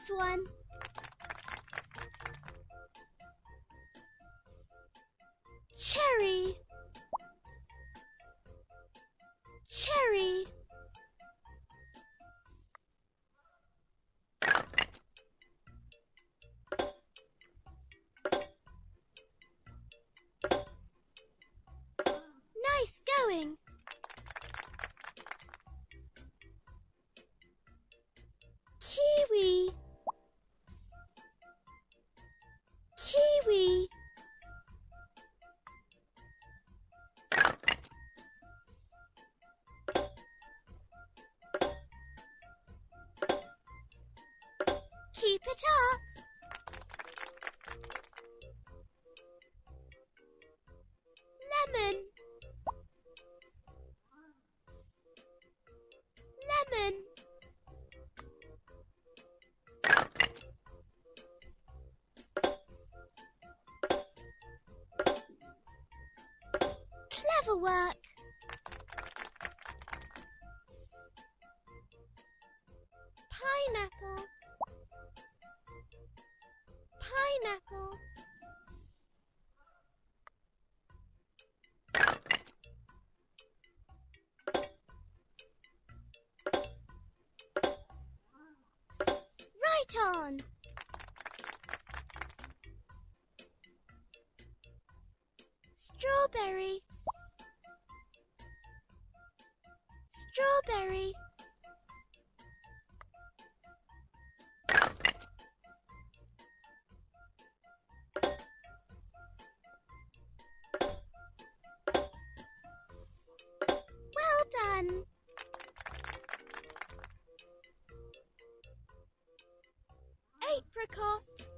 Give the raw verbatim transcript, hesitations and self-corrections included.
this one. Cherry. Cherry. Nice going. Kiwi. Kiwi. Keep it up. Lemon. Lemon. Clever work. Pineapple. Pineapple. Right on. Strawberry. Strawberry. Well done. Apricot.